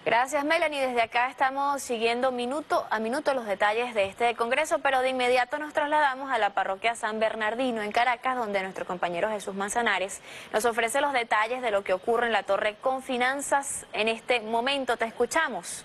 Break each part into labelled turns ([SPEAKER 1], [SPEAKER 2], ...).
[SPEAKER 1] Gracias, Melanie. Desde acá estamos siguiendo minuto a minuto los detalles de este congreso, pero de inmediato nos trasladamos a la parroquia San Bernardino en Caracas, donde nuestro compañero Jesús Manzanares nos ofrece los detalles de lo que ocurre en la torre con finanzas en este momento. Te escuchamos.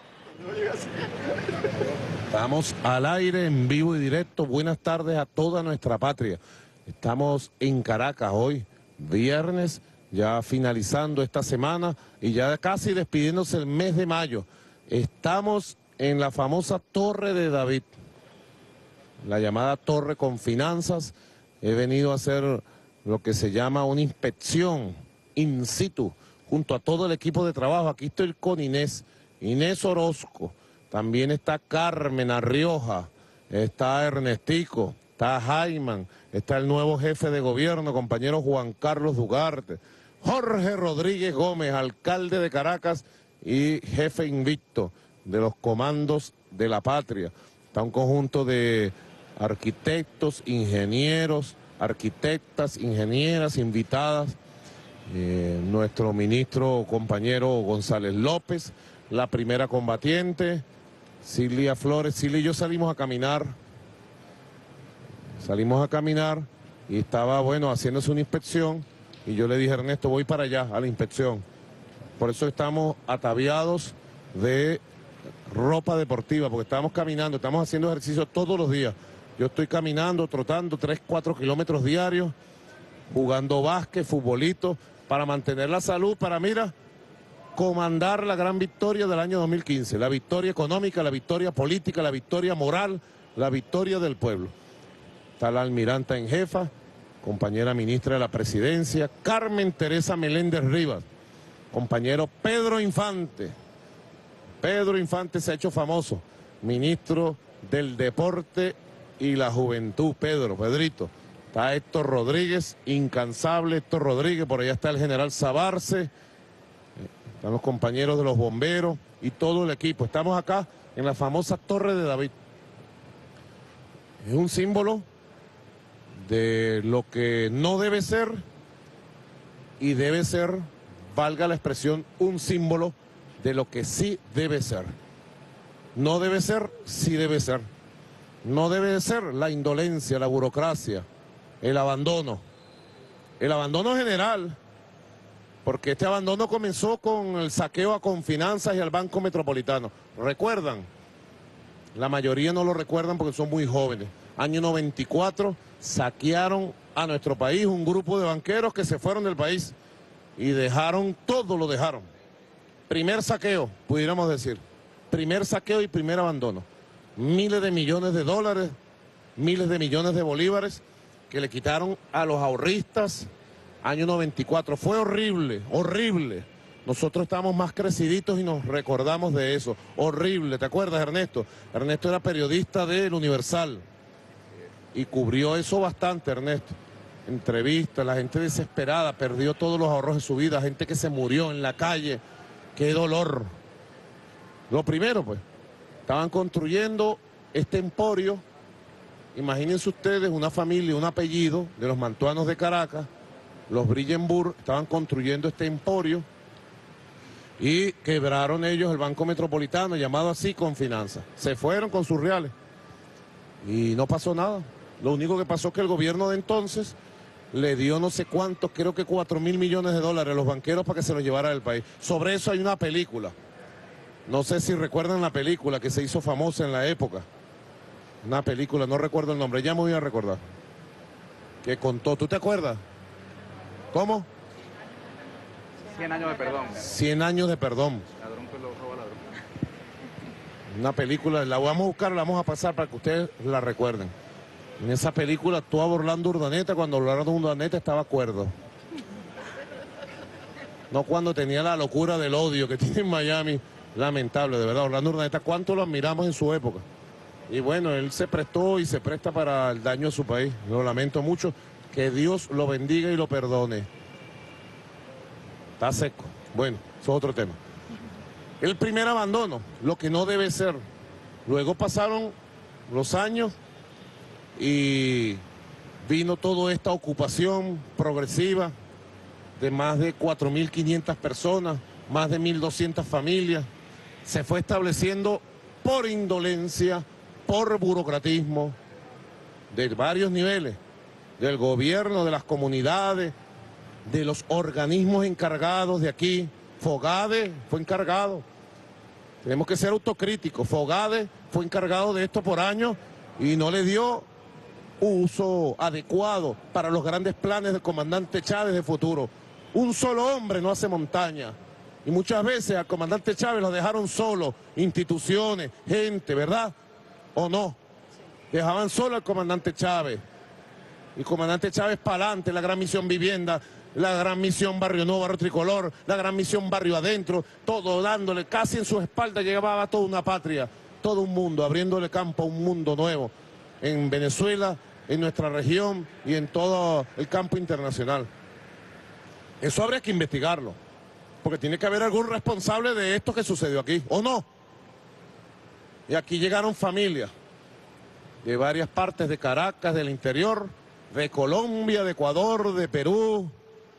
[SPEAKER 2] Estamos al aire, en vivo y directo. Buenas tardes a toda nuestra patria. Estamos en Caracas hoy, viernes, ya finalizando esta semana y ya casi despidiéndose el mes de mayo. Estamos en la famosa Torre de David, la llamada Torre con Finanzas. He venido a hacer lo que se llama una inspección in situ, junto a todo el equipo de trabajo. Aquí estoy con Inés Orozco, también está Carmen Arrioja, está Ernestico, está Jaiman, está el nuevo jefe de gobierno, compañero Juan Carlos Dugarte, Jorge Rodríguez Gómez, alcalde de Caracas y jefe invicto de los comandos de la patria. Está un conjunto de arquitectos, ingenieros, arquitectas, ingenieras invitadas, nuestro ministro compañero González López, la primera combatiente, Silvia Flores. Silvia y yo salimos a caminar y estaba, bueno, haciéndose una inspección y yo le dije: Ernesto, voy para allá a la inspección. Por eso estamos ataviados de ropa deportiva, porque estamos caminando, estamos haciendo ejercicio todos los días. Yo estoy caminando, trotando 3-4 kilómetros diarios, jugando básquet, futbolito, para mantener la salud, para, mira, comandar la gran victoria del año 2015, la victoria económica, la victoria política, la victoria moral, la victoria del pueblo. Está la almiranta en jefa, compañera ministra de la Presidencia, Carmen Teresa Meléndez Rivas, compañero Pedro Infante. Pedro Infante se ha hecho famoso, ministro del Deporte y la Juventud. Pedrito. Está Héctor Rodríguez, incansable Héctor Rodríguez, por allá está el general Sabarce, están los compañeros de los bomberos y todo el equipo. Estamos acá en la famosa Torre de David. Es un símbolo de lo que no debe ser y debe ser, valga la expresión, un símbolo de lo que sí debe ser. No debe ser, sí debe ser. No debe ser la indolencia, la burocracia, el abandono general, porque este abandono comenzó con el saqueo a Confinanzas y al Banco Metropolitano. ¿Recuerdan? La mayoría no lo recuerdan porque son muy jóvenes. Año 94, saquearon a nuestro país un grupo de banqueros que se fueron del país y dejaron, todo lo dejaron. Primer saqueo, pudiéramos decir. Primer saqueo y primer abandono. Miles de millones de dólares, miles de millones de bolívares que le quitaron a los ahorristas. Año 94, fue horrible, horrible. Nosotros estamos más creciditos y nos recordamos de eso. Horrible, ¿te acuerdas, Ernesto? Ernesto era periodista del Universal y cubrió eso bastante, Ernesto. Entrevistas, la gente desesperada, perdió todos los ahorros de su vida, gente que se murió en la calle. ¡Qué dolor! Lo primero, pues, estaban construyendo este emporio. Imagínense ustedes una familia, un apellido de los mantuanos de Caracas, los Brillenburg, estaban construyendo este emporio y quebraron ellos el Banco Metropolitano, llamado así Confinanzas. Se fueron con sus reales y no pasó nada. Lo único que pasó es que el gobierno de entonces le dio no sé cuántos, creo que 4.000 millones de dólares a los banqueros para que se los llevara del país. Sobre eso hay una película. No sé si recuerdan la película que se hizo famosa en la época. Una película, no recuerdo el nombre, ya me voy a recordar. Que contó, ¿tú te acuerdas? ¿Cómo?
[SPEAKER 3] 100 años de perdón.
[SPEAKER 2] 100 años de perdón.
[SPEAKER 3] Ladrón que lo roba ladrón.
[SPEAKER 2] Una película, la vamos a buscar, la vamos a pasar para que ustedes la recuerden. En esa película actuaba Orlando Urdaneta, cuando Orlando Urdaneta estaba cuerdo. No cuando tenía la locura del odio que tiene en Miami. Lamentable, de verdad. Orlando Urdaneta, ¿cuánto lo admiramos en su época? Y bueno, él se prestó y se presta para el daño a su país. Lo lamento mucho. Que Dios lo bendiga y lo perdone. Está seco. Bueno, eso es otro tema. El primer abandono, lo que no debe ser. Luego pasaron los años y vino toda esta ocupación progresiva de más de 4.500 personas, más de 1.200 familias. Se fue estableciendo por indolencia, por burocratismo, de varios niveles, del gobierno, de las comunidades, de los organismos encargados de aquí. Fogade fue encargado. Tenemos que ser autocríticos. Fogade fue encargado de esto por años y no le dio uso adecuado para los grandes planes del comandante Chávez de futuro. Un solo hombre no hace montaña. Y muchas veces al comandante Chávez lo dejaron solo, instituciones, gente, ¿verdad? ¿O no? Dejaban solo al comandante Chávez. Y comandante Chávez para adelante, la gran misión vivienda, la gran misión Barrio Nuevo, Barrio Tricolor, la gran misión Barrio Adentro, todo dándole, casi en su espalda llegaba toda una patria, todo un mundo, abriéndole campo a un mundo nuevo en Venezuela, en nuestra región y en todo el campo internacional. Eso habría que investigarlo, porque tiene que haber algún responsable de esto que sucedió aquí, ¿o no? Y aquí llegaron familias de varias partes de Caracas, del interior, de Colombia, de Ecuador, de Perú.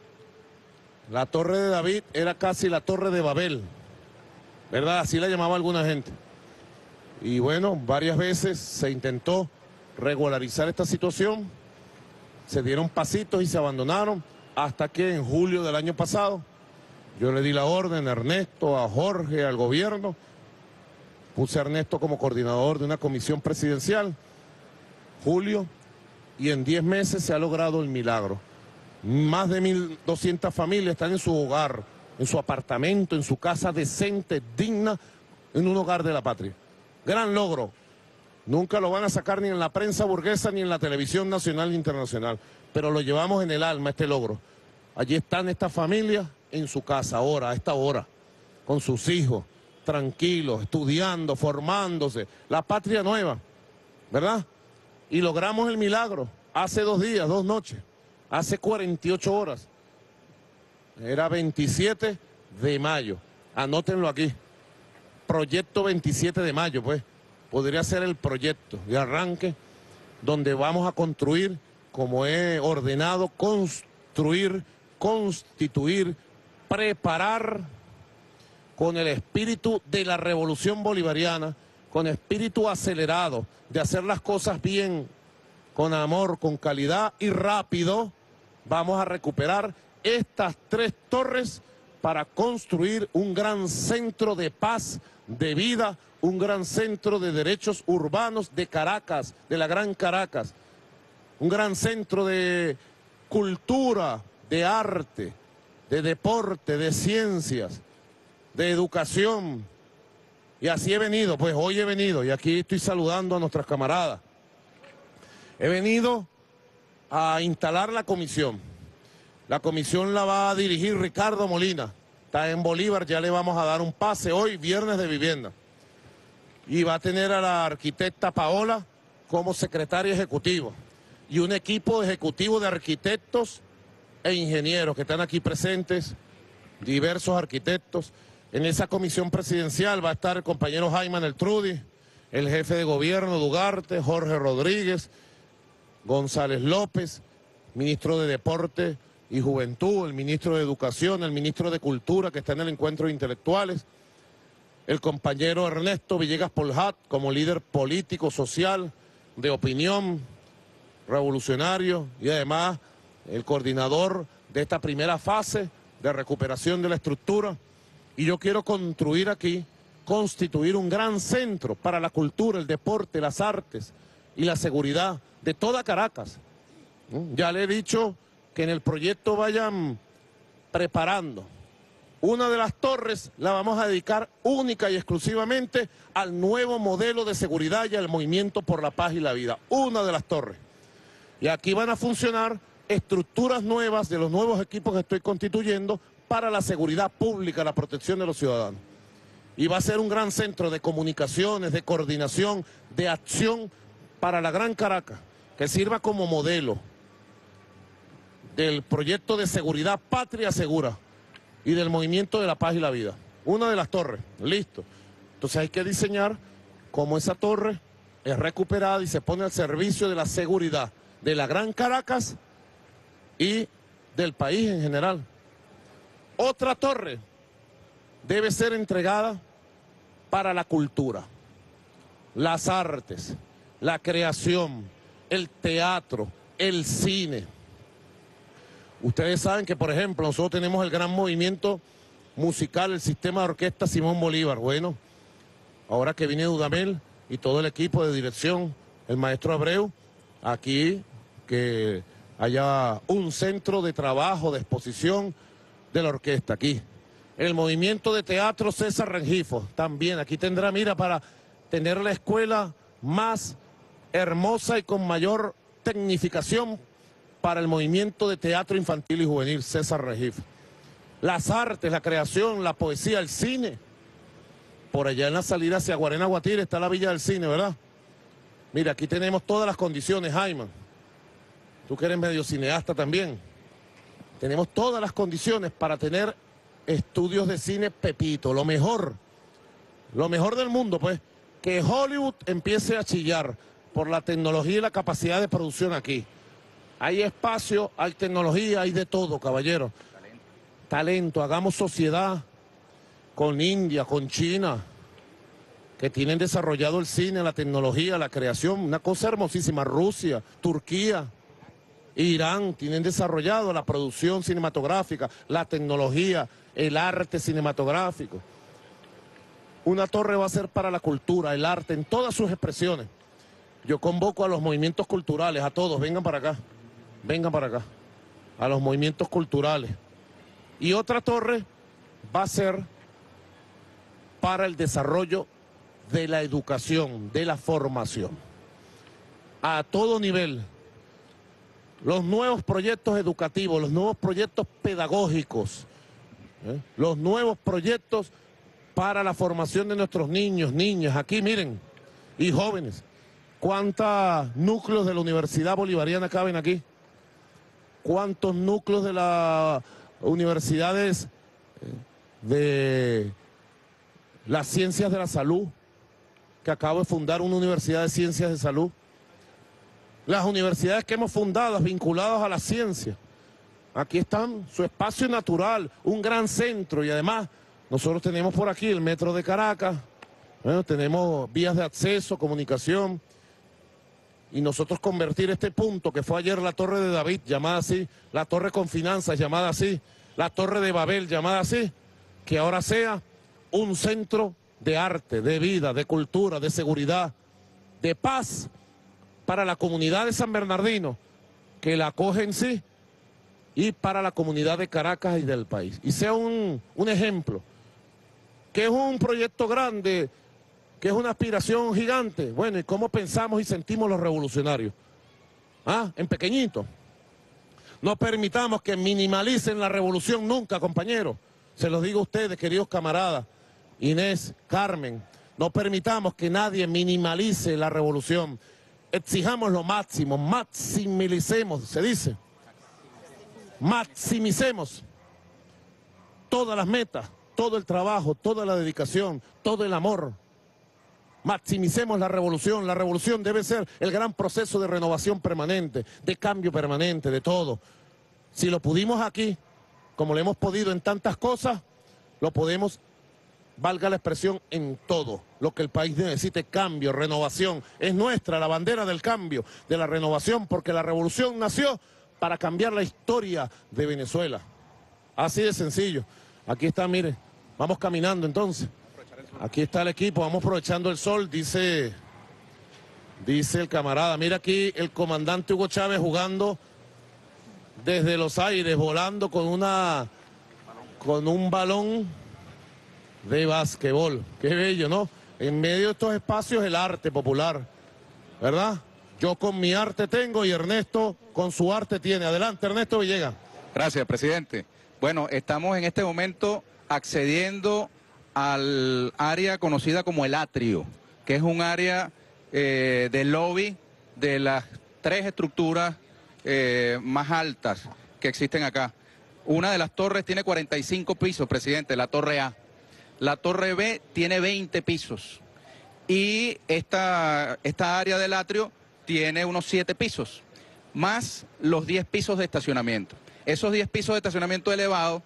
[SPEAKER 2] La Torre de David era casi la Torre de Babel, ¿verdad? Así la llamaba alguna gente. Y bueno, varias veces se intentó regularizar esta situación, se dieron pasitos y se abandonaron, hasta que en julio del año pasado yo le di la orden a Ernesto, a Jorge, al gobierno, puse a Ernesto como coordinador de una comisión presidencial, julio, y en 10 meses se ha logrado el milagro. Más de 1.200 familias están en su hogar, en su apartamento, en su casa decente, digna, en un hogar de la patria. Gran logro. Nunca lo van a sacar ni en la prensa burguesa ni en la televisión nacional e internacional, pero lo llevamos en el alma, este logro. Allí están estas familias en su casa ahora, a esta hora, con sus hijos, tranquilos, estudiando, formándose. La patria nueva, ¿verdad? Y logramos el milagro hace 2 días, 2 noches, hace 48 horas. Era 27 de mayo. Anótenlo aquí. Proyecto 27 de mayo, pues. Podría ser el proyecto de arranque donde vamos a construir, como he ordenado, construir, constituir, preparar con el espíritu de la revolución bolivariana, con espíritu acelerado de hacer las cosas bien, con amor, con calidad y rápido. Vamos a recuperar estas 3 torres para construir un gran centro de paz, de vida, un gran centro de derechos urbanos de Caracas, de la Gran Caracas, un gran centro de cultura, de arte, de deporte, de ciencias, de educación. Y así he venido, pues hoy he venido, y aquí estoy saludando a nuestras camaradas. He venido a instalar la comisión. La comisión la va a dirigir Ricardo Molina. Está en Bolívar, ya le vamos a dar un pase hoy, viernes de vivienda. Y va a tener a la arquitecta Paola como secretaria ejecutiva. Y un equipo ejecutivo de arquitectos e ingenieros que están aquí presentes, diversos arquitectos. En esa comisión presidencial va a estar el compañero Jaime Neltrudi, el jefe de gobierno Dugarte, Jorge Rodríguez, González López, ministro de Deporte y Juventud, el ministro de Educación, el ministro de Cultura que está en el encuentro de intelectuales, el compañero Ernesto Villegas Poljat como líder político, social, de opinión, revolucionario y además el coordinador de esta primera fase de recuperación de la estructura. Y yo quiero construir aquí, constituir un gran centro para la cultura, el deporte, las artes y la seguridad de toda Caracas. Ya le he dicho que en el proyecto vayan preparando. Una de las torres la vamos a dedicar única y exclusivamente al nuevo modelo de seguridad y al movimiento por la paz y la vida. Una de las torres. Y aquí van a funcionar estructuras nuevas de los nuevos equipos que estoy constituyendo para la seguridad pública, la protección de los ciudadanos. Y va a ser un gran centro de comunicaciones, de coordinación, de acción para la Gran Caracas, que sirva como modelo del proyecto de seguridad Patria Segura y del movimiento de la paz y la vida. Una de las torres, listo. Entonces hay que diseñar cómo esa torre es recuperada y se pone al servicio de la seguridad de la Gran Caracas y del país en general. Otra torre debe ser entregada para la cultura, las artes, la creación, el teatro, el cine. Ustedes saben que, por ejemplo, nosotros tenemos el gran movimiento musical, el sistema de orquesta Simón Bolívar. Bueno, ahora que viene Dudamel y todo el equipo de dirección, el maestro Abreu, aquí que haya un centro de trabajo, de exposición de la orquesta, aquí. El movimiento de teatro César Rengifo, también, aquí tendrá, mira, para tener la escuela más hermosa y con mayor tecnificación para el movimiento de teatro infantil y juvenil, César Rengifo. Las artes, la creación, la poesía, el cine. Por allá en la salida hacia Guarena Guatire está la Villa del Cine, ¿verdad? Mira, aquí tenemos todas las condiciones, Jaime. Tú que eres medio cineasta también. Tenemos todas las condiciones para tener estudios de cine pepito, lo mejor del mundo, pues. Que Hollywood empiece a chillar por la tecnología y la capacidad de producción aquí. Hay espacio, hay tecnología, hay de todo, caballero. Talento, hagamos sociedad con India, con China, que tienen desarrollado el cine, la tecnología, la creación, una cosa hermosísima. Rusia, Turquía, Irán, tienen desarrollado la producción cinematográfica, la tecnología, el arte cinematográfico. Una torre va a ser para la cultura, el arte, en todas sus expresiones. Yo convoco a los movimientos culturales, a todos, vengan para acá, a los movimientos culturales. Y otra torre va a ser para el desarrollo de la educación, de la formación, a todo nivel. Los nuevos proyectos educativos, los nuevos proyectos pedagógicos, los nuevos proyectos para la formación de nuestros niños, niñas. Aquí miren, y jóvenes, ¿cuántos núcleos de la Universidad Bolivariana caben aquí? ¿Cuántos núcleos de las universidades de las ciencias de la salud? Que acabo de fundar una universidad de ciencias de salud. Las universidades que hemos fundado vinculadas a la ciencia. Aquí están, su espacio natural, un gran centro, y además nosotros tenemos por aquí el metro de Caracas, tenemos vías de acceso, comunicación, y nosotros convertir este punto que fue ayer la Torre de David, llamada así, la Torre con Finanzas, llamada así, la Torre de Babel, llamada así, que ahora sea un centro de arte, de vida, de cultura, de seguridad, de paz para la comunidad de San Bernardino, que la acoge en sí, y para la comunidad de Caracas y del país. Y sea un ejemplo, que es un proyecto grande, que es una aspiración gigante. Bueno, ¿y cómo pensamos y sentimos los revolucionarios? En pequeñito. No permitamos que minimalicen la revolución nunca, compañeros. Se los digo a ustedes, queridos camaradas, Inés, Carmen, no permitamos que nadie minimalice la revolución. Exijamos lo máximo, maximilicemos, se dice. Maximicemos todas las metas, todo el trabajo, toda la dedicación, todo el amor. Maximicemos la revolución. La revolución debe ser el gran proceso de renovación permanente, de cambio permanente, de todo. Si lo pudimos aquí, como lo hemos podido en tantas cosas, lo podemos, valga la expresión, en todo. Lo que el país necesite, cambio, renovación. Es nuestra la bandera del cambio, de la renovación, porque la revolución nació para cambiar la historia de Venezuela. Así de sencillo. Aquí está, mire, vamos caminando entonces. Aquí está el equipo, vamos aprovechando el sol, dice el camarada. Mira aquí el comandante Hugo Chávez jugando desde los aires, volando con un balón de basquetbol. Qué bello, ¿no? En medio de estos espacios el arte popular, ¿verdad? Yo con mi arte tengo y Ernesto con su arte tiene. Adelante, Ernesto Villegas.
[SPEAKER 3] Gracias, presidente. Bueno, estamos en este momento accediendo al área conocida como el atrio, que es un área de lobby de las tres estructuras más altas que existen acá. Una de las torres tiene 45 pisos, presidente, la torre A. La torre B tiene 20 pisos. Y esta área del atrio tiene unos 7 pisos, más los 10 pisos de estacionamiento. Esos 10 pisos de estacionamiento elevado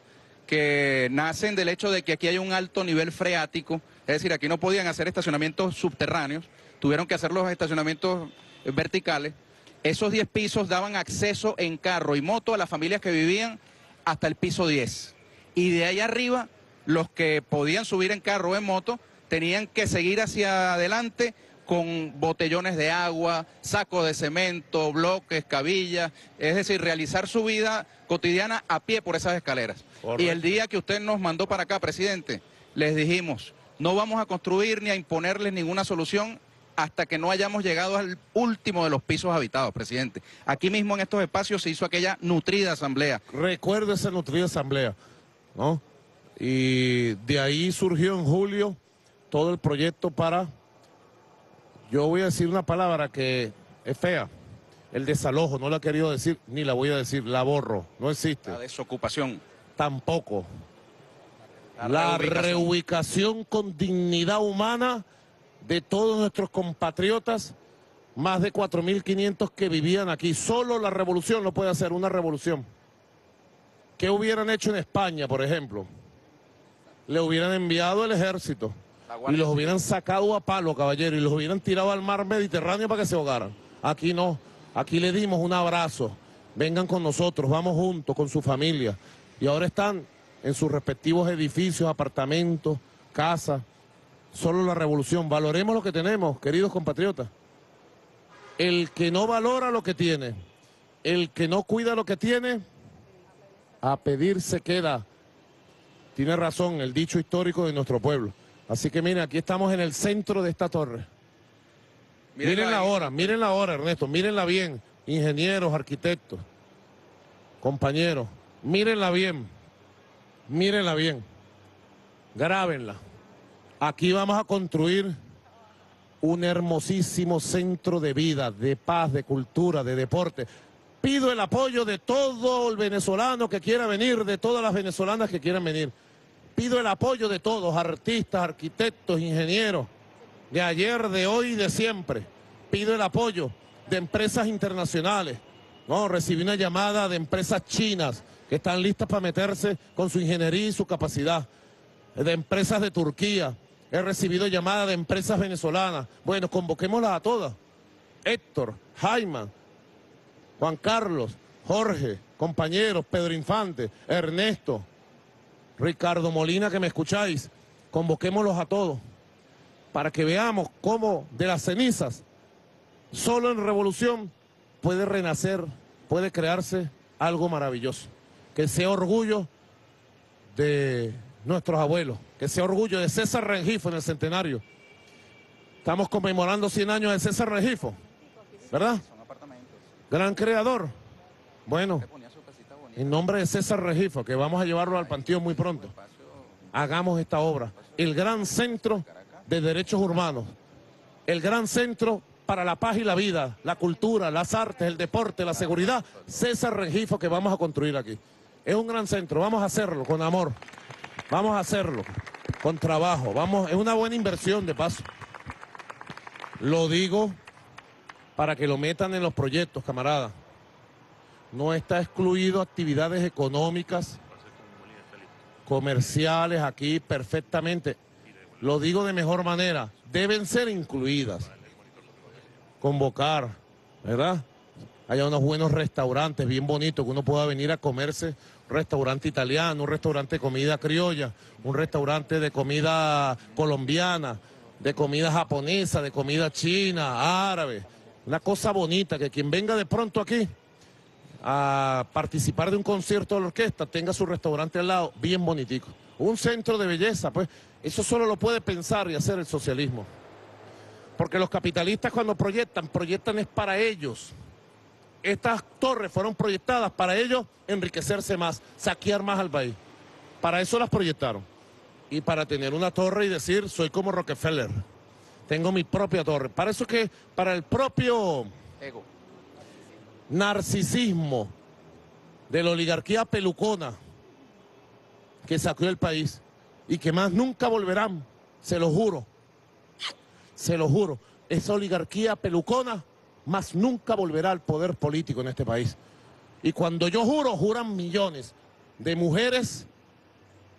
[SPEAKER 3] que nacen del hecho de que aquí hay un alto nivel freático, es decir, aquí no podían hacer estacionamientos subterráneos, tuvieron que hacer los estacionamientos verticales. Esos 10 pisos daban acceso en carro y moto a las familias que vivían hasta el piso 10. Y de ahí arriba, los que podían subir en carro o en moto, tenían que seguir hacia adelante con botellones de agua, sacos de cemento, bloques, cabillas, es decir, realizar su vida cotidiana a pie por esas escaleras. Correcto. Y el día que usted nos mandó para acá, presidente, les dijimos, no vamos a construir ni a imponerles ninguna solución hasta que no hayamos llegado al último de los pisos habitados, presidente. Aquí mismo en estos espacios se hizo aquella nutrida asamblea.
[SPEAKER 2] Recuerdo esa nutrida asamblea, ¿no? Y de ahí surgió en julio todo el proyecto para, yo voy a decir una palabra que es fea, el desalojo, no la he querido decir, ni la voy a decir, la borro, no existe.
[SPEAKER 3] La desocupación.
[SPEAKER 2] Tampoco. La reubicación con dignidad humana de todos nuestros compatriotas, más de 4.500 que vivían aquí. Solo la revolución lo puede hacer, una revolución. ¿Qué hubieran hecho en España, por ejemplo? Le hubieran enviado el ejército y los hubieran sacado a palo, caballero, y los hubieran tirado al mar Mediterráneo para que se ahogaran. Aquí no, aquí le dimos un abrazo. Vengan con nosotros, vamos juntos con su familia. Y ahora están en sus respectivos edificios, apartamentos, casas. Solo la revolución. Valoremos lo que tenemos, queridos compatriotas. El que no valora lo que tiene, el que no cuida lo que tiene, a pedir se queda. Tiene razón el dicho histórico de nuestro pueblo. Así que miren, aquí estamos en el centro de esta torre. Mírenla ahora, Ernesto, mírenla bien. Ingenieros, arquitectos, compañeros, mírenla bien. Grábenla. Aquí vamos a construir un hermosísimo centro de vida, de paz, de cultura, de deporte. Pido el apoyo de todo el venezolano que quiera venir, de todas las venezolanas que quieran venir. Pido el apoyo de todos, artistas, arquitectos, ingenieros, de ayer, de hoy y de siempre. Pido el apoyo de empresas internacionales. No, recibí una llamada de empresas chinas que están listas para meterse con su ingeniería y su capacidad. De empresas de Turquía. He recibido llamadas de empresas venezolanas. Bueno, convoquémoslas a todas. Héctor, Jaime, Juan Carlos, Jorge, compañeros, Pedro Infante, Ernesto, Ricardo Molina, que me escucháis. Convoquémoslos a todos para que veamos cómo de las cenizas, solo en revolución, puede renacer, puede crearse algo maravilloso. Que sea orgullo de nuestros abuelos, que sea orgullo de César Rengifo en el centenario. Estamos conmemorando 100 años de César Rengifo, ¿verdad? Gran creador. Bueno, en nombre de César Rengifo, que vamos a llevarlo al panteón muy pronto, hagamos esta obra. El gran centro de derechos humanos, el gran centro para la paz y la vida, la cultura, las artes, el deporte, la seguridad, César Rengifo, que vamos a construir aquí. Es un gran centro, vamos a hacerlo con amor. Vamos a hacerlo con trabajo, es una buena inversión de paso. Lo digo para que lo metan en los proyectos, camaradas. No está excluido actividades económicas, comerciales aquí perfectamente. Lo digo de mejor manera, deben ser incluidas. Convocar, ¿verdad? Hay unos buenos restaurantes bien bonitos que uno pueda venir a comerse. Un restaurante italiano, un restaurante de comida criolla, un restaurante de comida colombiana, de comida japonesa, de comida china, árabe. Una cosa bonita, que quien venga de pronto aquí a participar de un concierto de la orquesta tenga su restaurante al lado, bien bonitico. Un centro de belleza, pues eso solo lo puede pensar y hacer el socialismo. Porque los capitalistas cuando proyectan es para ellos. Estas torres fueron proyectadas para ellos enriquecerse más, saquear más al país. Para eso las proyectaron. Y para tener una torre y decir, soy como Rockefeller, tengo mi propia torre. Para eso que, para el propio
[SPEAKER 3] ego,
[SPEAKER 2] narcisismo de la oligarquía pelucona que saqueó el país y que más nunca volverán, se lo juro. Se lo juro, esa oligarquía pelucona más nunca volverá al poder político en este país. Y cuando yo juro, juran millones de mujeres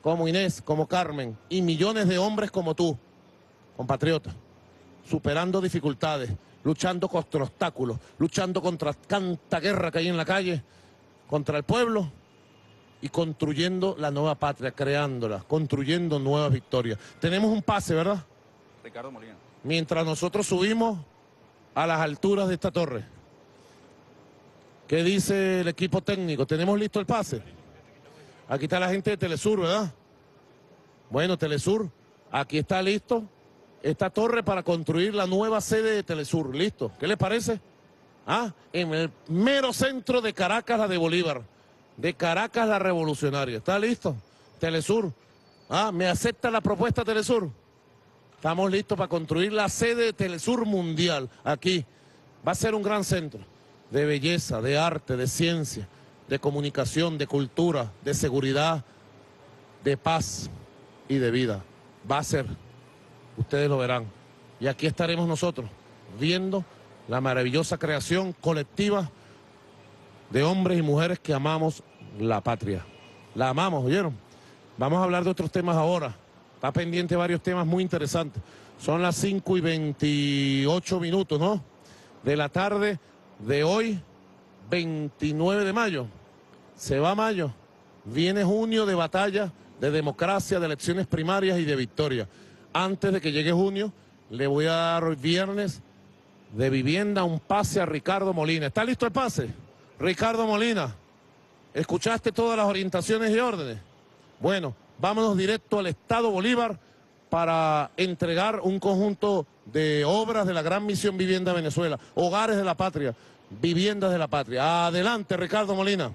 [SPEAKER 2] como Inés, como Carmen y millones de hombres como tú, compatriotas, superando dificultades, luchando contra obstáculos, luchando contra tanta guerra que hay en la calle, contra el pueblo y construyendo la nueva patria, creándola, construyendo nuevas victorias. Tenemos un pase, ¿verdad?
[SPEAKER 3] Ricardo Molina.
[SPEAKER 2] Mientras nosotros subimos a las alturas de esta torre. ¿Qué dice el equipo técnico? ¿Tenemos listo el pase? Aquí está la gente de Telesur, ¿verdad? Bueno, Telesur, aquí está listo esta torre para construir la nueva sede de Telesur. ¿Listo? ¿Qué les parece? Ah, en el mero centro de Caracas, la de Bolívar. De Caracas, la revolucionaria. ¿Está listo? Telesur. Ah, ¿me acepta la propuesta Telesur? Estamos listos para construir la sede de Telesur Mundial. Aquí va a ser un gran centro de belleza, de arte, de ciencia, de comunicación, de cultura, de seguridad, de paz y de vida. Va a ser, ustedes lo verán. Y aquí estaremos nosotros, viendo la maravillosa creación colectiva de hombres y mujeres que amamos la patria. La amamos, ¿oyeron? Vamos a hablar de otros temas ahora. Está pendiente varios temas muy interesantes. Son las 5:28 minutos, ¿no? De la tarde de hoy, 29 de mayo. Se va mayo. Viene junio de batalla, de democracia, de elecciones primarias y de victoria. Antes de que llegue junio, le voy a dar hoy viernes de vivienda un pase a Ricardo Molina. ¿Está listo el pase? Ricardo Molina, ¿escuchaste todas las orientaciones y órdenes? Bueno, vámonos directo al Estado Bolívar para entregar un conjunto de obras de la Gran Misión Vivienda Venezuela, Hogares de la Patria, Viviendas de la Patria. Adelante, Ricardo Molina.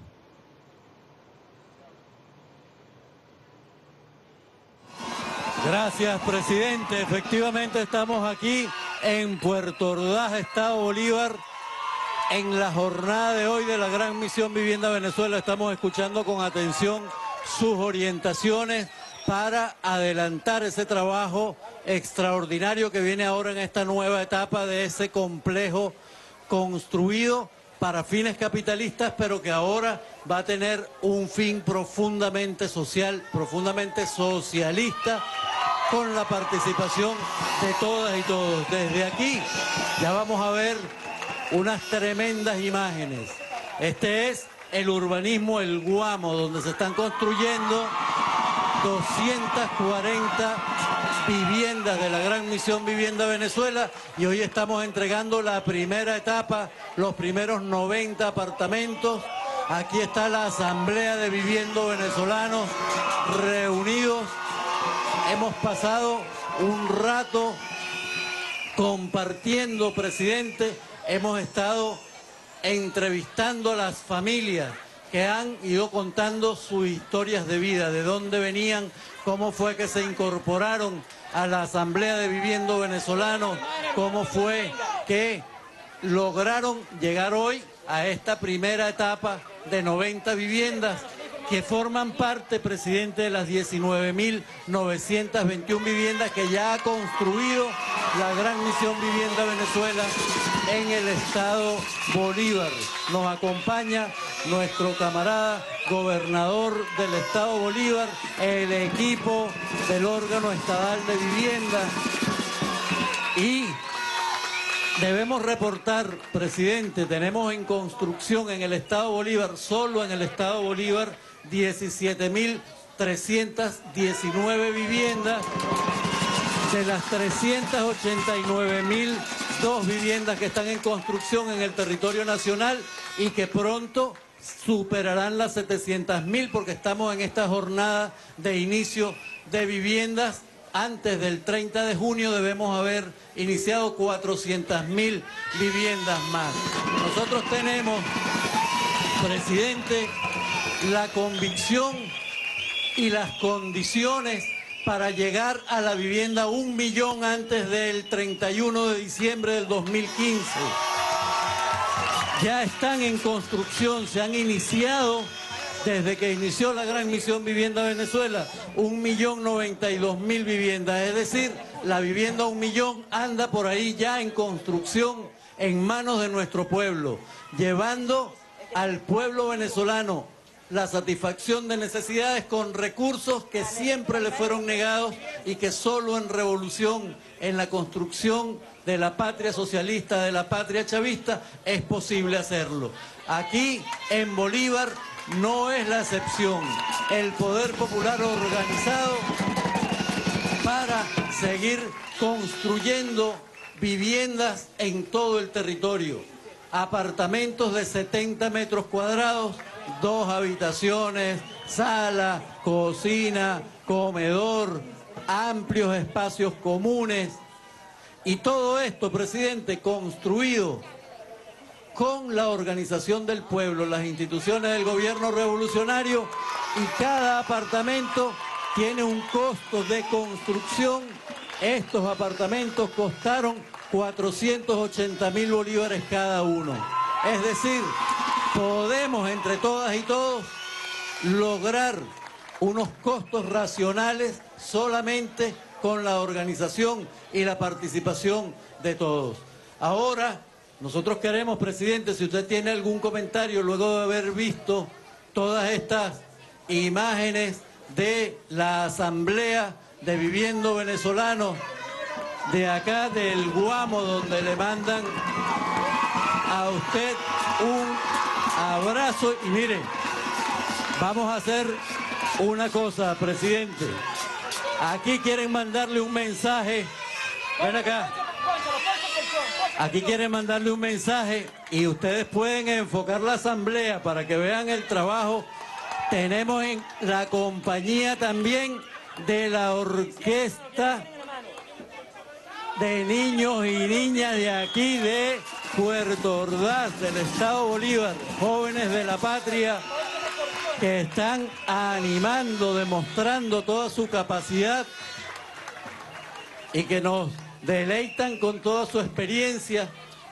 [SPEAKER 4] Gracias, presidente. Efectivamente estamos aquí en Puerto Ordaz, Estado Bolívar, en la jornada de hoy de la Gran Misión Vivienda Venezuela. Estamos escuchando con atención sus orientaciones para adelantar ese trabajo extraordinario que viene ahora en esta nueva etapa de ese complejo construido para fines capitalistas, pero que ahora va a tener un fin profundamente social, profundamente socialista, con la participación de todas y todos. Desde aquí ya vamos a ver unas tremendas imágenes. Este es el urbanismo El Guamo, donde se están construyendo 240 viviendas de la Gran Misión Vivienda Venezuela, y hoy estamos entregando la primera etapa, los primeros 90 apartamentos. Aquí está la Asamblea de Viviendos Venezolanos reunidos. Hemos pasado un rato compartiendo, presidente. Hemos estado entrevistando a las familias que han ido contando sus historias de vida, de dónde venían, cómo fue que se incorporaron a la Asamblea de Viviendos Venezolanos, cómo fue que lograron llegar hoy a esta primera etapa de 90 viviendas que forman parte, presidente, de las 19.921 viviendas que ya ha construido la Gran Misión Vivienda Venezuela en el Estado Bolívar. Nos acompaña nuestro camarada gobernador del Estado Bolívar, el equipo del órgano estadal de vivienda, y debemos reportar, presidente, tenemos en construcción en el Estado Bolívar, solo en el Estado Bolívar, 17.319 viviendas, de las 389.002 viviendas que están en construcción en el territorio nacional y que pronto superarán las 700.000, porque estamos en esta jornada de inicio de viviendas. Antes del 30 de junio debemos haber iniciado 400.000 viviendas más. Nosotros tenemos, presidente, la convicción y las condiciones para llegar a la vivienda 1 millón antes del 31 de diciembre del 2015. Ya están en construcción, se han iniciado desde que inició la Gran Misión Vivienda Venezuela, 1.092.000 viviendas. Es decir, la vivienda 1 millón anda por ahí ya en construcción en manos de nuestro pueblo, llevando al pueblo venezolano la satisfacción de necesidades con recursos que siempre le fueron negados y que solo en revolución, en la construcción de la patria socialista, de la patria chavista, es posible hacerlo. Aquí, en Bolívar, no es la excepción. El poder popular organizado para seguir construyendo viviendas en todo el territorio. Apartamentos de 70 metros cuadrados, 2 habitaciones, sala, cocina, comedor, amplios espacios comunes. Y todo esto, presidente, construido con la organización del pueblo, las instituciones del gobierno revolucionario, y cada apartamento tiene un costo de construcción. Estos apartamentos costaron 480.000 bolívares cada uno. Es decir, podemos entre todas y todos lograr unos costos racionales solamente con la organización y la participación de todos. Ahora, nosotros queremos, presidente, si usted tiene algún comentario luego de haber visto todas estas imágenes de la Asamblea de Viviendo Venezolanos, de acá del Guamo, donde le mandan a usted un abrazo. Y mire, vamos a hacer una cosa, presidente. Aquí quieren mandarle un mensaje. Ven acá. Aquí quieren mandarle un mensaje y ustedes pueden enfocar la asamblea para que vean el trabajo. Tenemos en la compañía también de la orquesta de niños y niñas de aquí de Puerto Ordaz, del Estado Bolívar, jóvenes de la patria que están animando, demostrando toda su capacidad y que nos deleitan con toda su experiencia.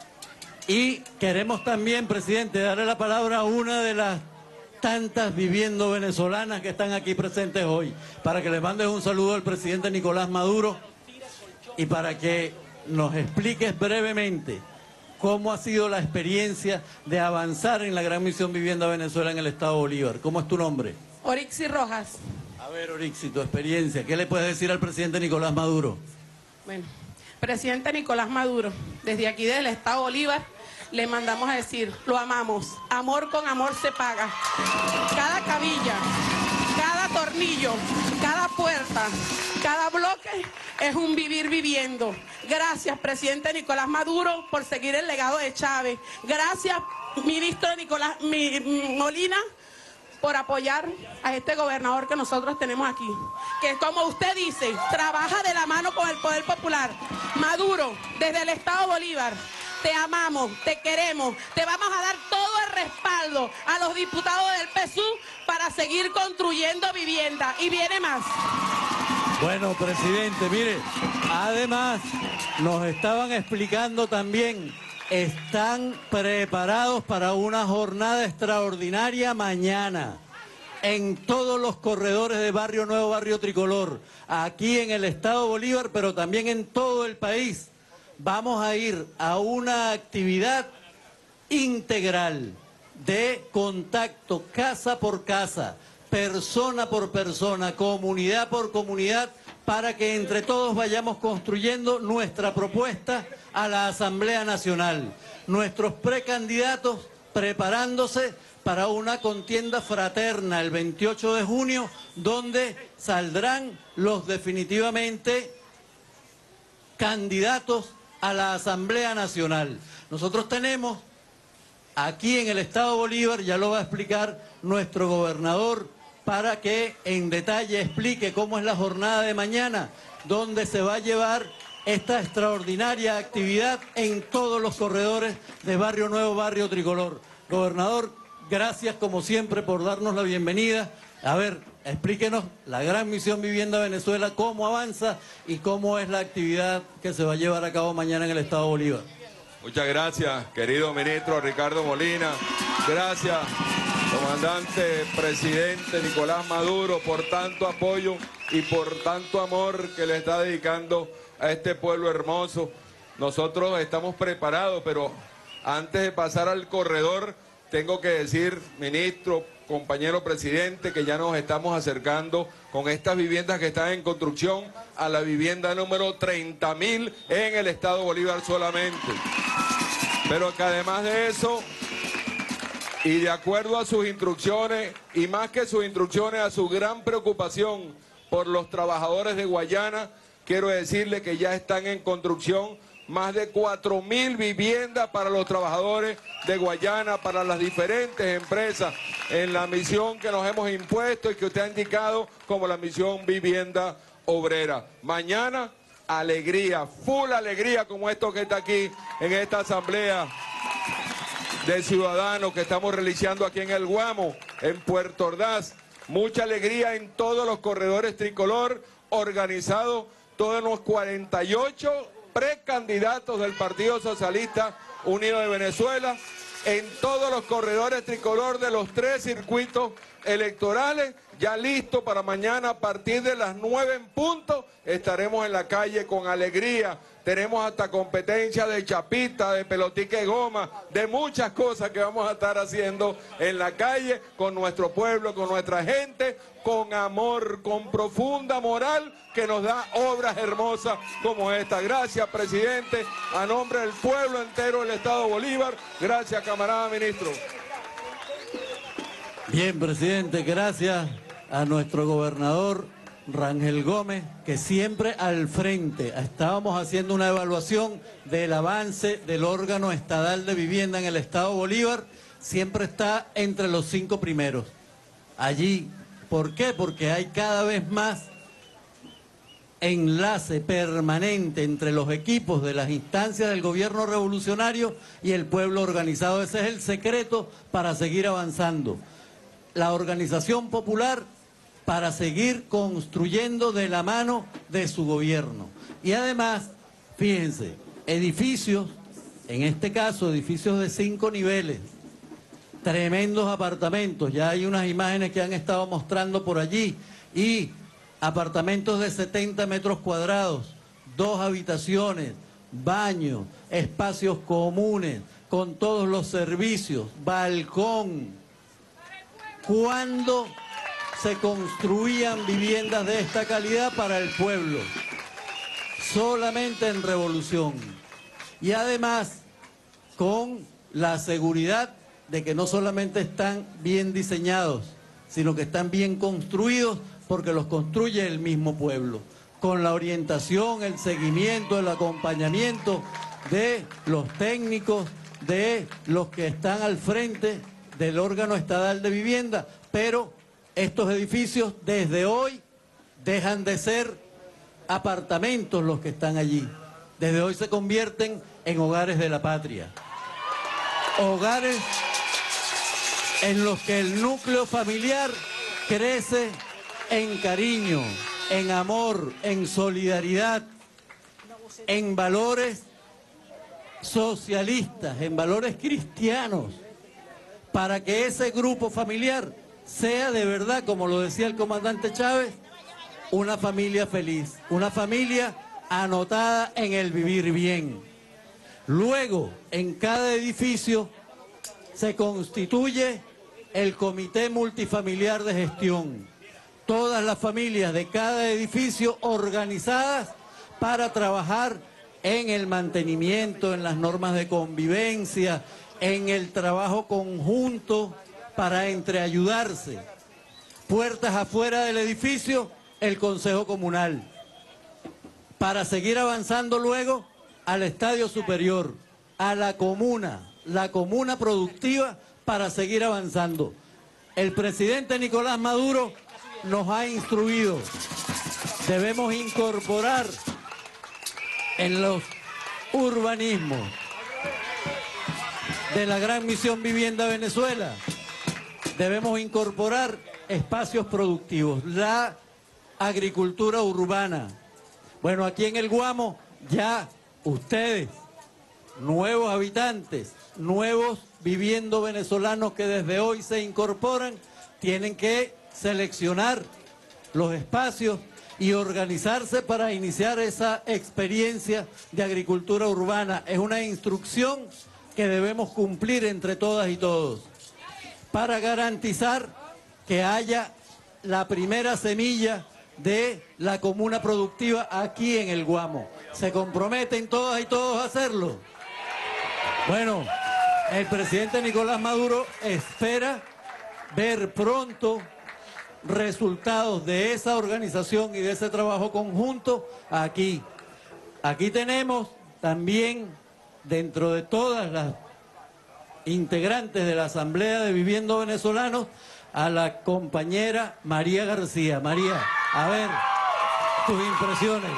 [SPEAKER 4] Y queremos también, presidente, darle la palabra a una de las tantas viviendo venezolanas que están aquí presentes hoy, para que les mandes un saludo al presidente Nicolás Maduro y para que nos expliques brevemente cómo ha sido la experiencia de avanzar en la Gran Misión Vivienda Venezuela en el Estado Bolívar. ¿Cómo es tu nombre?
[SPEAKER 5] Orixi Rojas.
[SPEAKER 4] A ver, Orixi, tu experiencia. ¿Qué le puedes decir al presidente Nicolás Maduro?
[SPEAKER 5] Bueno, presidente Nicolás Maduro, desde aquí del Estado Bolívar, le mandamos a decir, lo amamos. Amor con amor se paga. Cada cabilla, cada tornillo, cada puerta, cada bloque es un vivir viviendo. Gracias, presidente Nicolás Maduro, por seguir el legado de Chávez. Gracias, ministro Nicolás Molina, por apoyar a este gobernador que nosotros tenemos aquí, que como usted dice, trabaja de la mano con el poder popular. Maduro, desde el Estado Bolívar, te amamos, te queremos, te vamos a dar todo el respaldo a los diputados del PSUV para seguir construyendo vivienda. Y viene más.
[SPEAKER 4] Bueno, presidente, mire, además nos estaban explicando también, están preparados para una jornada extraordinaria mañana en todos los corredores de Barrio Nuevo, Barrio Tricolor, aquí en el Estado Bolívar, pero también en todo el país. Vamos a ir a una actividad integral de contacto casa por casa, persona por persona, comunidad por comunidad, para que entre todos vayamos construyendo nuestra propuesta a la Asamblea Nacional. Nuestros precandidatos preparándose para una contienda fraterna el 28 de junio, donde saldrán los definitivamente candidatos a la Asamblea Nacional. Nosotros tenemos aquí en el Estado Bolívar, ya lo va a explicar nuestro gobernador, para que en detalle explique cómo es la jornada de mañana, donde se va a llevar esta extraordinaria actividad en todos los corredores de Barrio Nuevo, Barrio Tricolor. Gobernador, gracias como siempre por darnos la bienvenida. A ver, explíquenos la Gran Misión Vivienda Venezuela, cómo avanza y cómo es la actividad que se va a llevar a cabo mañana en el Estado Bolívar.
[SPEAKER 6] Muchas gracias, querido ministro Ricardo Molina. Gracias, comandante presidente Nicolás Maduro, por tanto apoyo y por tanto amor que le está dedicando a este pueblo hermoso. Nosotros estamos preparados, pero antes de pasar al corredor, tengo que decir, ministro, compañero presidente, que ya nos estamos acercando con estas viviendas que están en construcción a la vivienda número 30.000 en el estado Bolívar solamente. Pero que además de eso, y de acuerdo a sus instrucciones, y más que sus instrucciones, a su gran preocupación por los trabajadores de Guayana, quiero decirle que ya están en construcción más de 4.000 viviendas para los trabajadores de Guayana, para las diferentes empresas, en la misión que nos hemos impuesto y que usted ha indicado como la misión Vivienda Obrera. Mañana, alegría, full alegría como esto que está aquí en esta asamblea de ciudadanos que estamos realizando aquí en el Guamo, en Puerto Ordaz. Mucha alegría en todos los corredores tricolor organizados, todos los 48 precandidatos del Partido Socialista Unido de Venezuela, en todos los corredores tricolor de los 3 circuitos electorales, ya listo para mañana a partir de las 9 en punto, estaremos en la calle con alegría. Tenemos hasta competencia de chapita, de pelotique de goma, de muchas cosas que vamos a estar haciendo en la calle con nuestro pueblo, con nuestra gente, con amor, con profunda moral que nos da obras hermosas como esta. Gracias, presidente, a nombre del pueblo entero del estado Bolívar. Gracias, camarada ministro.
[SPEAKER 4] Bien, presidente, gracias a nuestro gobernador Rangel Gómez, que siempre al frente. Estábamos haciendo una evaluación del avance del órgano estadal de vivienda en el estado Bolívar, siempre está entre los 5 primeros. Allí, ¿por qué? Porque hay cada vez más enlace permanente entre los equipos de las instancias del gobierno revolucionario y el pueblo organizado. Ese es el secreto para seguir avanzando. La organización popular para seguir construyendo de la mano de su gobierno. Y además, fíjense, edificios, en este caso edificios de 5 niveles, tremendos apartamentos, ya hay unas imágenes que han estado mostrando por allí, y apartamentos de 70 metros cuadrados, 2 habitaciones, baño, espacios comunes, con todos los servicios, balcón. ¿Cuándo se construían viviendas de esta calidad para el pueblo? Solamente en revolución. Y además con la seguridad de que no solamente están bien diseñados, sino que están bien construidos porque los construye el mismo pueblo. Con la orientación, el seguimiento, el acompañamiento de los técnicos, de los que están al frente del órgano estadal de vivienda, pero estos edificios desde hoy dejan de ser apartamentos los que están allí. Desde hoy se convierten en hogares de la patria. Hogares en los que el núcleo familiar crece en cariño, en amor, en solidaridad, en valores socialistas, en valores cristianos, para que ese grupo familiar sea de verdad, como lo decía el comandante Chávez, una familia feliz, una familia anotada en el vivir bien. Luego, en cada edificio se constituye el comité multifamiliar de gestión. Todas las familias de cada edificio organizadas para trabajar en el mantenimiento, en las normas de convivencia, en el trabajo conjunto para entreayudarse. Puertas afuera del edificio, el Consejo Comunal. Para seguir avanzando luego al Estadio Superior, a la comuna productiva, para seguir avanzando. El presidente Nicolás Maduro nos ha instruido. Debemos incorporar en los urbanismos de la Gran Misión Vivienda Venezuela, debemos incorporar espacios productivos, la agricultura urbana. Bueno, aquí en el Guamo ya ustedes, nuevos habitantes, nuevos viviendo venezolanos que desde hoy se incorporan, tienen que seleccionar los espacios y organizarse para iniciar esa experiencia de agricultura urbana. Es una instrucción que debemos cumplir entre todas y todos para garantizar que haya la primera semilla de la comuna productiva aquí en el Guamo. ¿Se comprometen todas y todos a hacerlo? Bueno, el presidente Nicolás Maduro espera ver pronto resultados de esa organización y de ese trabajo conjunto aquí. Aquí tenemos también, dentro de todas las integrantes de la Asamblea de Viviendo Venezolanos, a la compañera María García. María, a ver, tus impresiones.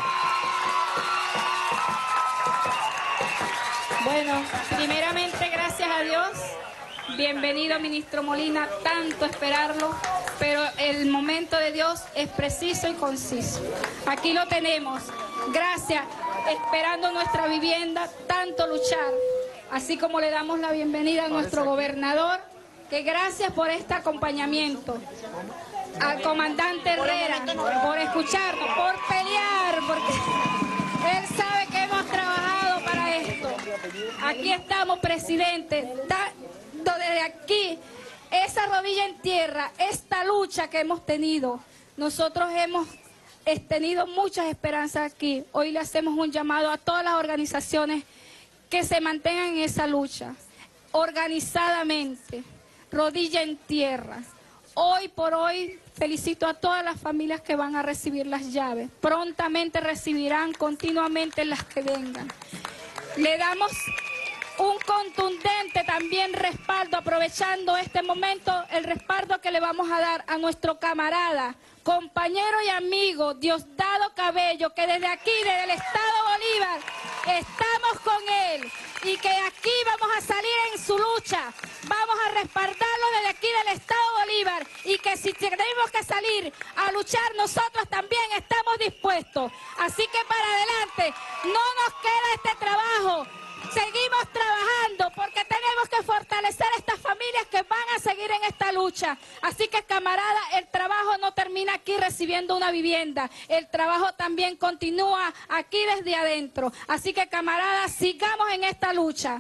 [SPEAKER 7] Bueno, primeramente, gracias a Dios. Bienvenido, ministro Molina, tanto esperarlo, pero el momento de Dios es preciso y conciso. Aquí lo tenemos, gracias, esperando nuestra vivienda, tanto luchar, así como le damos la bienvenida a nuestro gobernador, que gracias por este acompañamiento, al comandante Herrera, por escucharnos, por pelear, porque él sabe que hemos trabajado para esto. Aquí estamos, presidente, desde aquí, esa rodilla en tierra, esta lucha que hemos tenido, nosotros hemos tenido muchas esperanzas aquí. Hoy le hacemos un llamado a todas las organizaciones que se mantengan en esa lucha, organizadamente, rodilla en tierra. Hoy por hoy felicito a todas las familias que van a recibir las llaves. Prontamente recibirán continuamente las que vengan. Le damos un contundente también respaldo, aprovechando este momento, el respaldo que le vamos a dar a nuestro camarada, compañero y amigo Diosdado Cabello, que desde aquí, desde el Estado Bolívar, estamos con él y que aquí vamos a salir en su lucha, vamos a respaldarlo desde aquí del Estado Bolívar y que si tenemos que salir a luchar nosotros también estamos dispuestos. Así que para adelante, no nos queda este trabajo. Seguimos trabajando porque tenemos que fortalecer a estas familias que van a seguir en esta lucha. Así que, camarada, el trabajo no termina aquí recibiendo una vivienda. El trabajo también continúa aquí desde adentro. Así que, camarada, sigamos en esta lucha.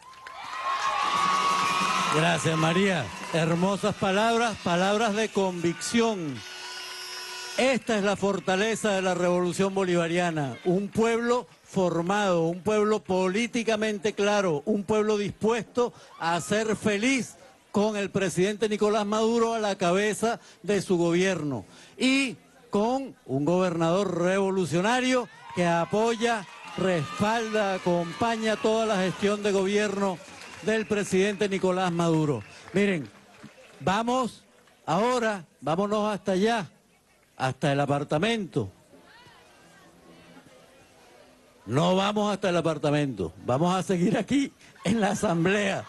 [SPEAKER 4] Gracias, María. Hermosas palabras, palabras de convicción. Esta es la fortaleza de la revolución bolivariana. Un pueblo formado, un pueblo políticamente claro, un pueblo dispuesto a ser feliz con el presidente Nicolás Maduro a la cabeza de su gobierno y con un gobernador revolucionario que apoya, respalda, acompaña toda la gestión de gobierno del presidente Nicolás Maduro. Miren, vámonos hasta allá, hasta el apartamento. No vamos hasta el apartamento, vamos a seguir aquí en la asamblea.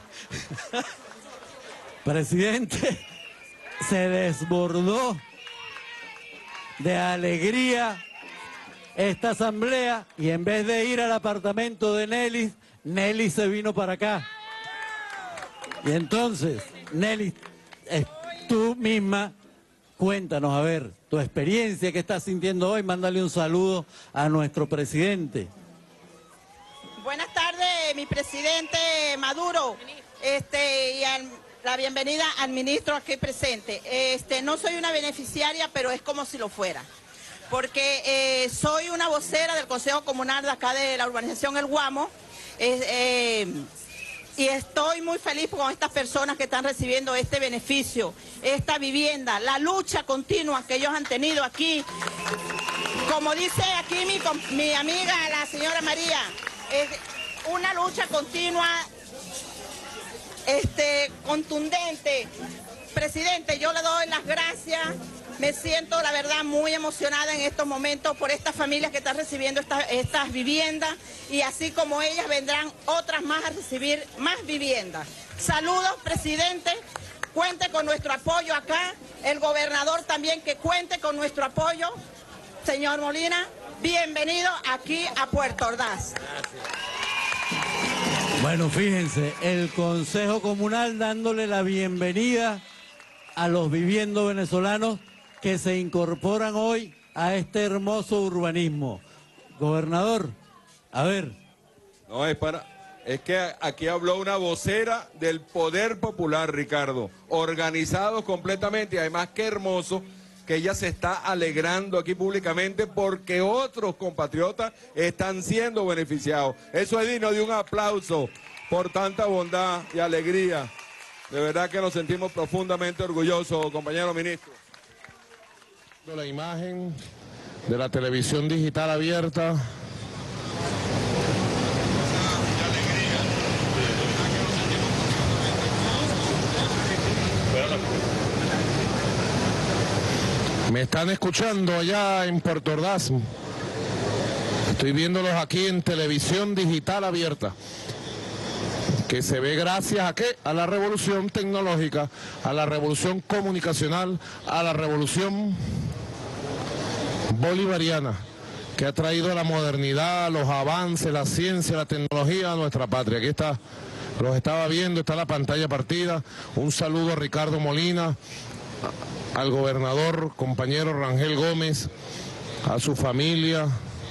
[SPEAKER 4] Presidente, se desbordó de alegría esta asamblea y en vez de ir al apartamento de Nelly, Nelly se vino para acá. Y entonces, Nelly, tú misma, cuéntanos, a ver, tu experiencia que estás sintiendo hoy, mándale un saludo a nuestro presidente.
[SPEAKER 8] Buenas tardes, mi presidente Maduro, y la bienvenida al ministro aquí presente. No soy una beneficiaria, pero es como si lo fuera, porque soy una vocera del Consejo Comunal de acá de la urbanización El Guamo, y estoy muy feliz con estas personas que están recibiendo este beneficio, esta vivienda, la lucha continua que ellos han tenido aquí. Como dice aquí mi amiga, la señora María, es una lucha continua, contundente. Presidente, yo le doy las gracias. Me siento, la verdad, muy emocionada en estos momentos por estas familias que están recibiendo estas viviendas y así como ellas vendrán otras más a recibir más viviendas. Saludos, presidente. Cuente con nuestro apoyo acá. El gobernador también que cuente con nuestro apoyo. Señor Molina, bienvenido aquí a Puerto Ordaz.
[SPEAKER 4] Gracias. Bueno, fíjense, el Consejo Comunal dándole la bienvenida a los viviendo venezolanos que se incorporan hoy a este hermoso urbanismo. Gobernador, a ver.
[SPEAKER 6] No, es Es que aquí habló una vocera del Poder Popular, Ricardo, organizados completamente, y además qué hermoso que ella se está alegrando aquí públicamente porque otros compatriotas están siendo beneficiados. Eso es digno de un aplauso por tanta bondad y alegría. De verdad que nos sentimos profundamente orgullosos, compañero ministro.
[SPEAKER 2] La imagen de la televisión digital abierta. Me están escuchando allá en Puerto Ordaz. Estoy viéndolos aquí en televisión digital abierta, que se ve gracias a ¿qué? A la revolución tecnológica, a la revolución comunicacional, a la revolución bolivariana, que ha traído la modernidad, los avances, la ciencia, la tecnología a nuestra patria. Aquí está, los estaba viendo, está la pantalla partida. Un saludo a Ricardo Molina, al gobernador, compañero Rangel Gómez, a su familia,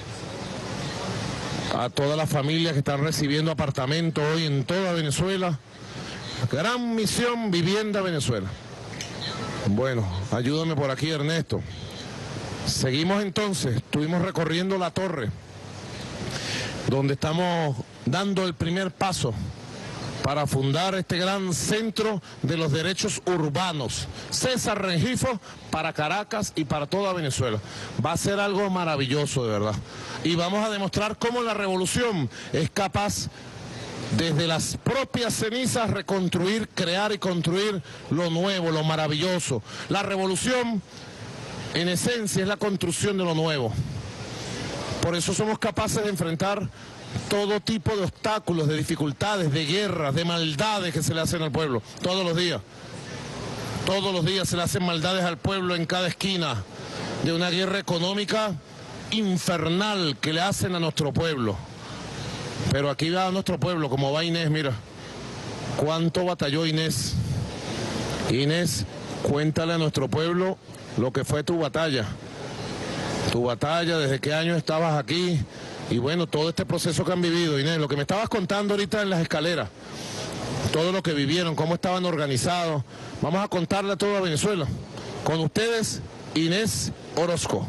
[SPEAKER 2] a todas las familias que están recibiendo apartamentos hoy en toda Venezuela. Gran misión Vivienda Venezuela. Bueno, ayúdame por aquí, Ernesto. Seguimos entonces, estuvimos recorriendo la torre, donde estamos dando el primer paso para fundar este gran centro de los derechos urbanos, César Rengifo, para Caracas y para toda Venezuela. Va a ser algo maravilloso, de verdad. Y vamos a demostrar cómo la revolución es capaz, desde las propias cenizas, reconstruir, crear y construir lo nuevo, lo maravilloso. La revolución, en esencia, es la construcción de lo nuevo. Por eso somos capaces de enfrentar todo tipo de obstáculos, de dificultades, de guerras, de maldades que se le hacen al pueblo, todos los días. Todos los días se le hacen maldades al pueblo en cada esquina, de una guerra económica infernal que le hacen a nuestro pueblo. Pero aquí va nuestro pueblo, como va Inés, mira, cuánto batalló Inés. Inés, cuéntale a nuestro pueblo lo que fue tu batalla, desde qué año estabas aquí. Y bueno, todo este proceso que han vivido, Inés, lo que me estabas contando ahorita en las escaleras, todo lo que vivieron, cómo estaban organizados, vamos a contarle a toda Venezuela. Con ustedes, Inés Orozco.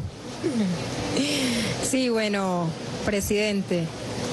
[SPEAKER 9] Sí, bueno, presidente,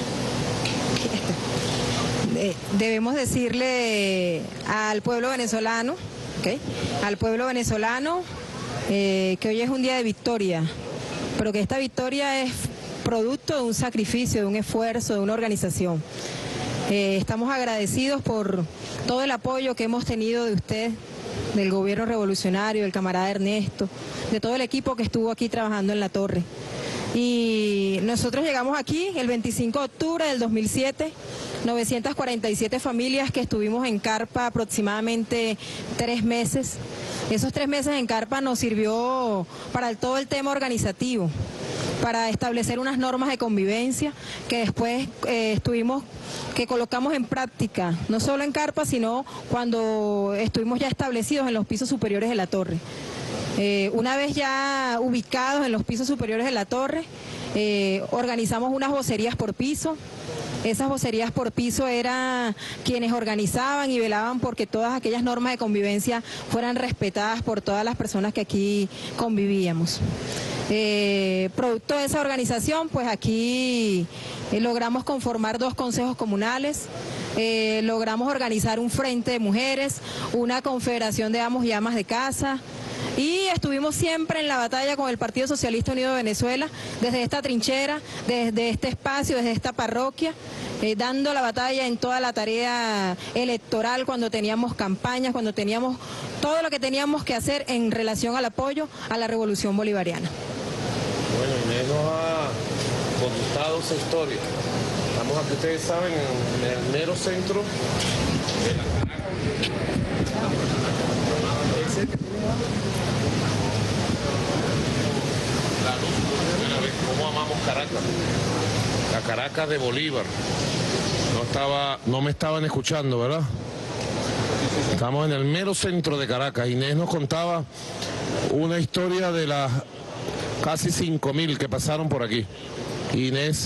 [SPEAKER 9] debemos decirle al pueblo venezolano, ¿okay? Al pueblo venezolano que hoy es un día de victoria, pero que esta victoria es producto de un sacrificio, de un esfuerzo, de una organización. Estamos agradecidos por todo el apoyo que hemos tenido de usted, del gobierno revolucionario, del camarada Ernesto, de todo el equipo que estuvo aquí trabajando en la torre. Y nosotros llegamos aquí el 25 de octubre del 2007, 947 familias que estuvimos en carpa aproximadamente 3 meses. Esos 3 meses en carpa nos sirvió para todo el tema organizativo, para establecer unas normas de convivencia que después que colocamos en práctica, no solo en carpa, sino cuando estuvimos ya establecidos en los pisos superiores de la torre. Una vez ya ubicados en los pisos superiores de la torre, organizamos unas vocerías por piso. Esas vocerías por piso eran quienes organizaban y velaban porque todas aquellas normas de convivencia fueran respetadas por todas las personas que aquí convivíamos. Producto de esa organización, pues aquí logramos conformar 2 consejos comunales, logramos organizar un frente de mujeres, una confederación de amos y amas de casa, y estuvimos siempre en la batalla con el Partido Socialista Unido de Venezuela, desde esta trinchera, desde este espacio, desde esta parroquia, dando la batalla en toda la tarea electoral, cuando teníamos campañas, cuando teníamos todo lo que teníamos que hacer en relación al apoyo a la revolución bolivariana.
[SPEAKER 2] Bueno, Inés nos ha contado esa historia. Estamos aquí, ustedes saben, en el mero centro de la cómo amamos Caracas, la Caracas de Bolívar. No me estaban escuchando, ¿verdad? Estamos en el mero centro de Caracas. Inés nos contaba una historia de las casi 5.000 que pasaron por aquí. Inés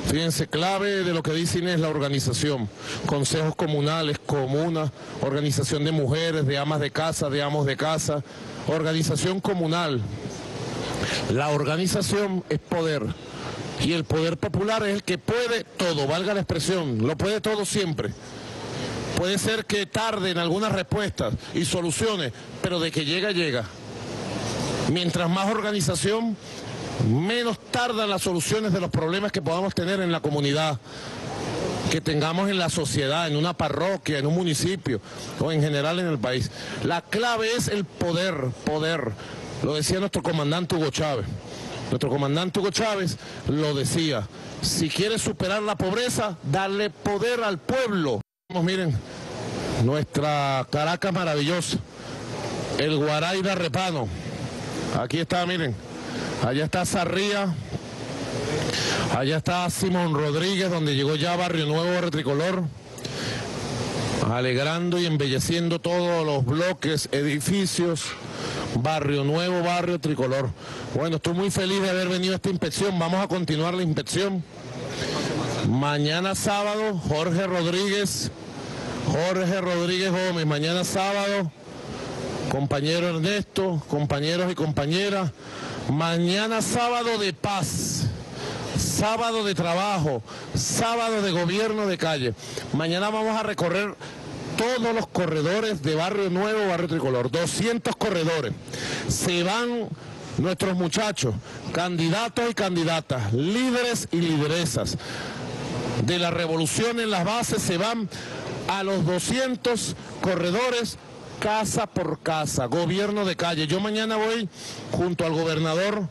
[SPEAKER 2] Fíjense, clave de lo que dicen es la organización, consejos comunales, comunas, organización de mujeres, de amas de casa, de amos de casa, organización comunal. La organización es poder y el poder popular es el que puede todo, valga la expresión, lo puede todo siempre. Puede ser que tarde en algunas respuestas y soluciones, pero de que llega, llega. Mientras más organización, menos tardan las soluciones de los problemas que podamos tener en la comunidad, que tengamos en la sociedad, en una parroquia, en un municipio o en general en el país. La clave es el poder, lo decía nuestro comandante Hugo Chávez. Nuestro comandante Hugo Chávez lo decía, si quieres superar la pobreza, darle poder al pueblo. Miren, nuestra Caracas maravillosa, el Guaraíra Repano, aquí está, miren. Allá está Sarría, allá está Simón Rodríguez, donde llegó ya Barrio Nuevo, Barrio Tricolor, alegrando y embelleciendo todos los bloques, edificios, Barrio Nuevo, Barrio Tricolor. Bueno, estoy muy feliz de haber venido a esta inspección, vamos a continuar la inspección. Mañana sábado, Jorge Rodríguez Gómez, mañana sábado, compañero Ernesto, compañeros y compañeras. Mañana sábado de paz, sábado de trabajo, sábado de gobierno de calle. Mañana vamos a recorrer todos los corredores de Barrio Nuevo, Barrio Tricolor, 200 corredores. Se van nuestros muchachos, candidatos y candidatas, líderes y lideresas de la revolución en las bases, se van a los 200 corredores casa por casa, gobierno de calle. Yo mañana voy junto al gobernador,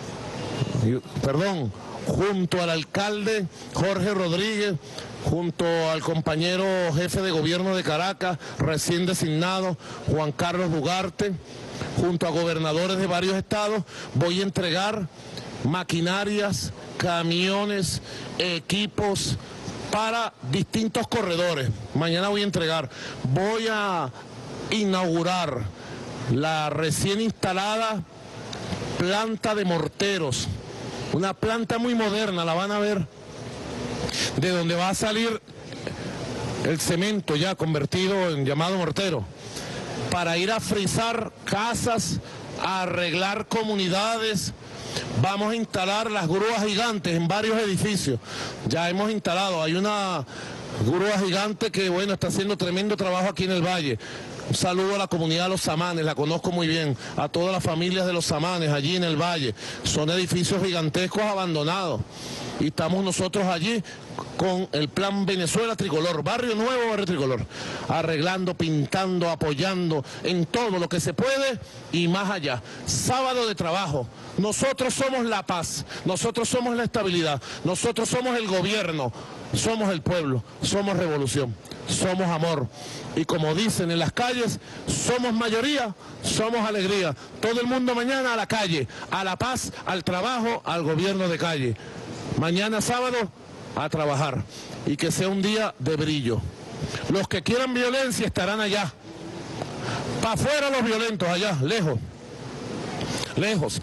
[SPEAKER 2] junto al alcalde Jorge Rodríguez, junto al compañero jefe de gobierno de Caracas, recién designado, Juan Carlos Ugarte, junto a gobernadores de varios estados, voy a entregar maquinarias, camiones, equipos para distintos corredores. Mañana voy a inaugurar la recién instalada planta de morteros, una planta muy moderna, la van a ver, de donde va a salir el cemento ya convertido en llamado mortero, para ir a frisar casas, a arreglar comunidades. Vamos a instalar las grúas gigantes en varios edificios, ya hemos instalado, hay una grúa gigante que bueno, está haciendo tremendo trabajo aquí en el Valle. Un saludo a la comunidad de Los Samanes, la conozco muy bien, a todas las familias de Los Samanes allí en el Valle. Son edificios gigantescos abandonados y estamos nosotros allí con el plan Venezuela Tricolor, Barrio Nuevo, Barrio Tricolor, arreglando, pintando, apoyando en todo lo que se puede y más allá. Sábado de trabajo, nosotros somos la paz, nosotros somos la estabilidad, nosotros somos el gobierno, somos el pueblo, somos revolución, somos amor. Y como dicen en las calles, somos mayoría, somos alegría. Todo el mundo mañana a la calle, a la paz, al trabajo, al gobierno de calle. Mañana sábado a trabajar y que sea un día de brillo. Los que quieran violencia estarán allá. Para afuera los violentos, allá, lejos. Lejos.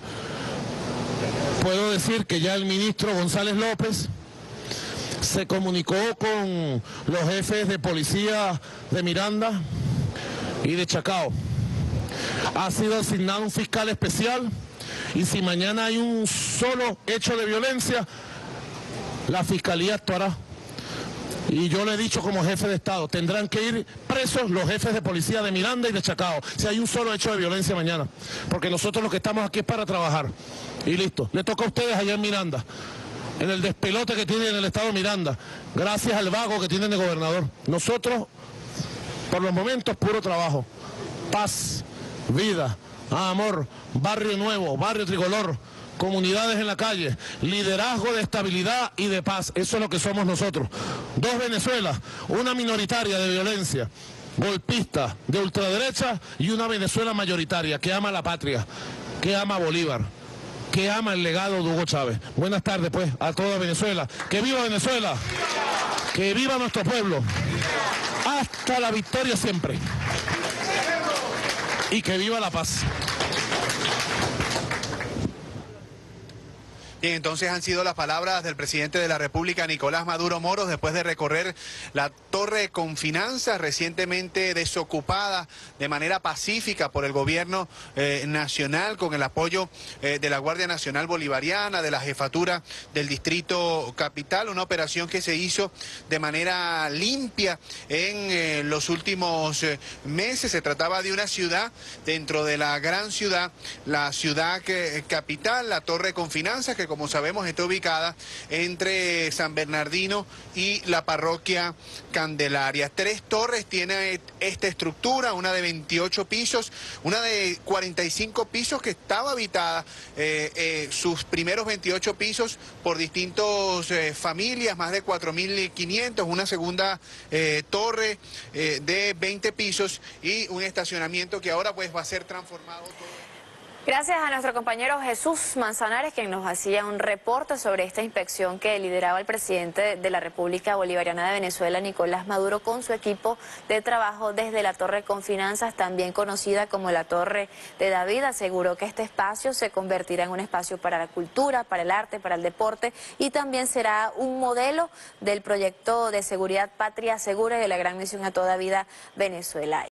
[SPEAKER 2] Puedo decir que ya el ministro González López se comunicó con los jefes de policía de Miranda y de Chacao. Ha sido asignado un fiscal especial y si mañana hay un solo hecho de violencia, la fiscalía actuará. Y yo le he dicho como jefe de Estado, tendrán que ir presos los jefes de policía de Miranda y de Chacao, si hay un solo hecho de violencia mañana. Porque nosotros lo que estamos aquí es para trabajar. Y listo, le toca a ustedes allá en Miranda, en el despelote que tiene en el estado de Miranda, gracias al vago que tienen de gobernador. Nosotros, por los momentos, puro trabajo, paz, vida, amor, Barrio Nuevo, Barrio Tricolor, comunidades en la calle, liderazgo de estabilidad y de paz. Eso es lo que somos nosotros. Dos Venezuelas, una minoritaria de violencia, golpista, de ultraderecha, y una Venezuela mayoritaria que ama la patria, que ama a Bolívar, que ama el legado de Hugo Chávez. Buenas tardes pues a toda Venezuela. ¡Que viva Venezuela! ¡Que viva nuestro pueblo! Hasta la victoria siempre. Y que viva la paz.
[SPEAKER 10] Bien, entonces han sido las palabras del presidente de la República, Nicolás Maduro Moros, después de recorrer la Torre Confinanza, recientemente desocupada de manera pacífica por el gobierno nacional, con el apoyo de la Guardia Nacional Bolivariana, de la jefatura del Distrito Capital, una operación que se hizo de manera limpia en los últimos meses. Se trataba de una ciudad dentro de la gran ciudad, la ciudad capital, la Torre Confinanza, que como sabemos está ubicada entre San Bernardino y la parroquia Candelaria. 3 torres tiene esta estructura, una de 28 pisos, una de 45 pisos que estaba habitada sus primeros 28 pisos por distintas familias, más de 4.500, una segunda torre de 20 pisos y un estacionamiento que ahora pues va a ser transformado todo.
[SPEAKER 1] Gracias a nuestro compañero Jesús Manzanares, quien nos hacía un reporte sobre esta inspección que lideraba el presidente de la República Bolivariana de Venezuela, Nicolás Maduro, con su equipo de trabajo desde la Torre Confinanzas, también conocida como la Torre de David. Aseguró que este espacio se convertirá en un espacio para la cultura, para el arte, para el deporte y también será un modelo del proyecto de seguridad Patria Segura y de la Gran Misión A Toda Vida Venezuela.